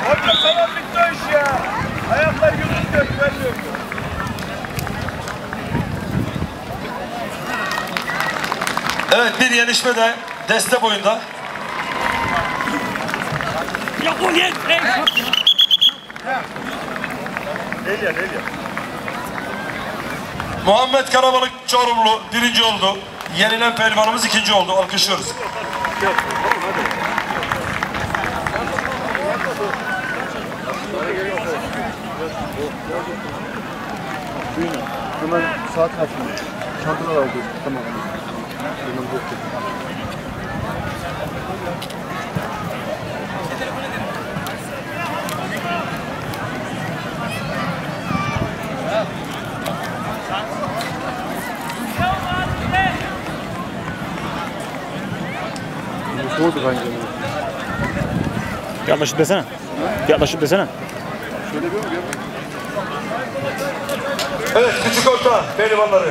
Hoca tamam bitti o iş ya. Ayaklar gözünü göstermiyor. Evet, bir yenişme de deste boyunda. Ya o yer. Nelya. Muhammed Karabalık Çorumlu birinci oldu. Yenilen pehlivanımız ikinci oldu. Alkışlıyoruz. Hemen saat kaçmış. Çantalar aldı. Tamam. Soğudu bence. Yaklaşıp desene. Yaklaşıp desene. Şöyle bir mi? Evet, küçük orta pehlivanları.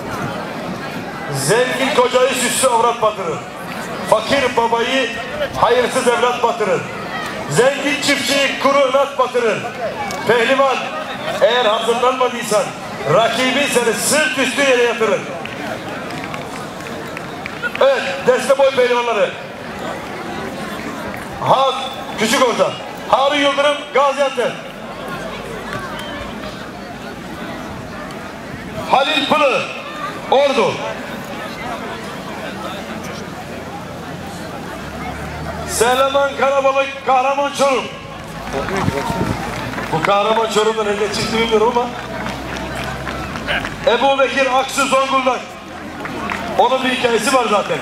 Zengin kocayı süslü avrat batırır. Fakir babayı hayırsız evlat batırır. Zengin çiftçiyi kuru inat batırır. Pehlivan, eğer hazırlanmadıysan rakibin seni sırt üstü yere yatırır. Evet, deste boy pehlivanları. Küçük orta. Harun Yıldırım, Gaziantep. Halil Pılı, Ordu. Selaman Karabalık, Kahraman Çorum. Bu Kahraman Çorum'da nerede çıktı bilmiyorum ama Ebu Bekir Aksu Zonguldak. Onun bir hikayesi var zaten.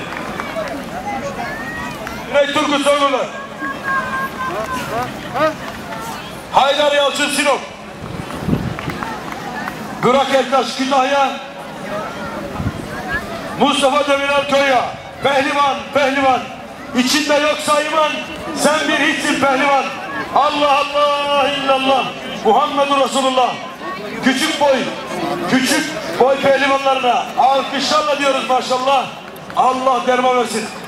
Güney Turgut Zonguldak. Haydar Yalçın Sinop. Burak Ertaş Kütahya. Mustafa Demirel Konya. Pehlivan. İçinde yoksa iman, sen bir hiçsin pehlivan. Allah Allah illallah. Muhammedur Resulullah. Küçük boy pehlivanlarına alkışlarla diyoruz maşallah. Allah derman versin.